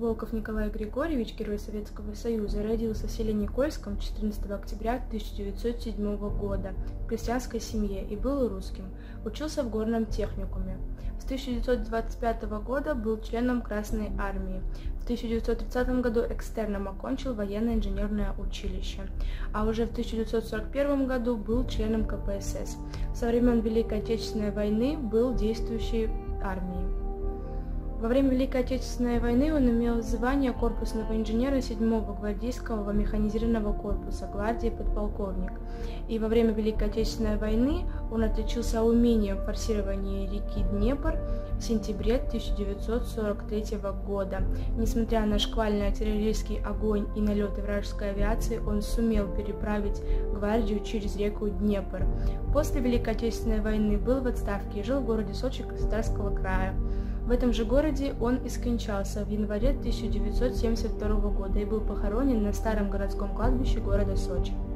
Волков Николай Григорьевич, Герой Советского Союза, родился в селе Никольском 14 октября 1907 года в крестьянской семье и был русским. Учился в горном техникуме. С 1925 года был членом Красной армии. В 1930 году экстерном окончил военно-инженерное училище, а уже в 1941 году был членом КПСС. Со времен Великой Отечественной войны был в действующей армии. Во время Великой Отечественной войны он имел звание корпусного инженера 7-го гвардейского механизированного корпуса гвардии подполковник. И во время Великой Отечественной войны он отличился умением в форсировании реки Днепр в сентябре 1943 года. Несмотря на шквальный артиллерийский огонь и налеты вражеской авиации, он сумел переправить гвардию через реку Днепр. После Великой Отечественной войны был в отставке и жил в городе Сочи Краснодарского края. В этом же городе он и скончался в январе 1972 года и был похоронен на старом городском кладбище города Сочи.